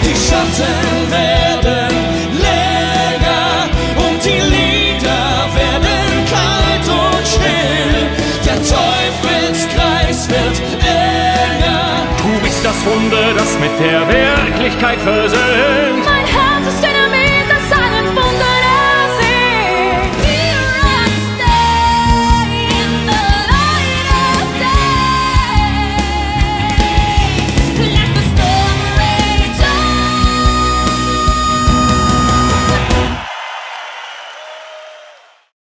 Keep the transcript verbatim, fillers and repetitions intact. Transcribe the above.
Die Schatten werden länger und die Lieder werden kalt und still. Der Teufelskreis wird enger. Du bist das Wunder, das mit der Wirklichkeit versöhnt.